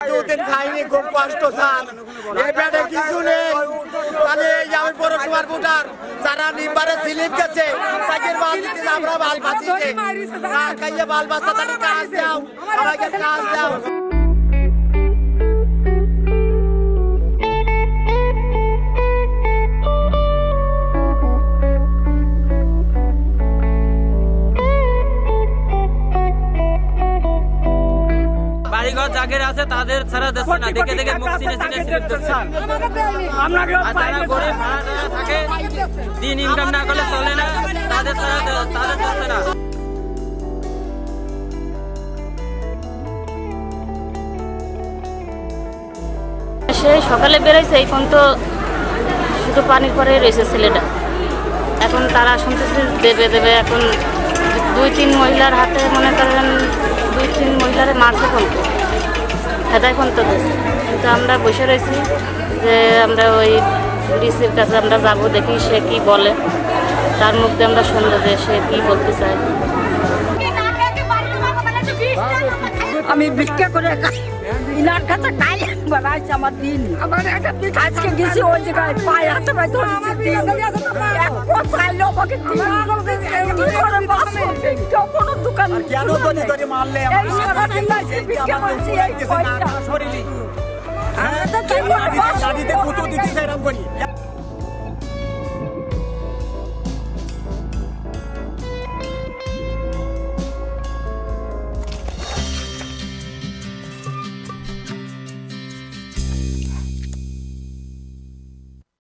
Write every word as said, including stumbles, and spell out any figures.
দুদিন খাইনি, খুব কষ্ট স্যার। এই পেটে কিছু নেই। তাহলে এই আমি পৌরসভার ভোটার যারা নিম্বারে স্লিপ গেছে তাদের বাল দিতে আমরা বাল বাঁচিতে না খাইয়ে বাল বাচ্চা তাদের কাজ দাও, আমাকে কাজ দাও। বাড়িঘর জাগের আছে তাদের ছাড়া দিচ্ছে না, দেখে দেখে মুখ চিনে চিনে স্লিপ দিচ্ছে। আর যারা গরিব ভাড়া থাকে দিন ইনকাম না করলে চলে না, তাদের ছাড়া তাদের দিচ্ছে না। সে সকালে বেরোইছে, এখন তো শুধু পানির পরে রয়েছে ছেলেটা। এখন তারা শুনতেছে দেবে দেবে, এখন দুই তিন মহিলার হাতে মনে করেন দুই তিন মহিলারে মারছে ফোন হেদায় ফোন তো দিয়েছে। কিন্তু আমরা বসে রয়েছি যে আমরা ওই ডিসির কাছে আমরা যাব, দেখি সে কি বলে, তার মুখ দিয়ে আমরা শুনবো যে সে কি বলতে চায়। আমি ভিক্ষা করে ইনার কাছে কাল বানাইছে আমার দিন। আমার একটা পিঠ আজকে গেছি ওই জায়গায় পায়ে হাতে পায়ে ধরেছি দিন। এক চাইলো আমাকে দিন কি করে বাঁচবো? কোনো দোকান কেন তরি তরি মারলে? এই সারা দিন আজকে ভিক্ষা করছি এই পয়সা। গাড়িতে কুতো দিতে এরকম করি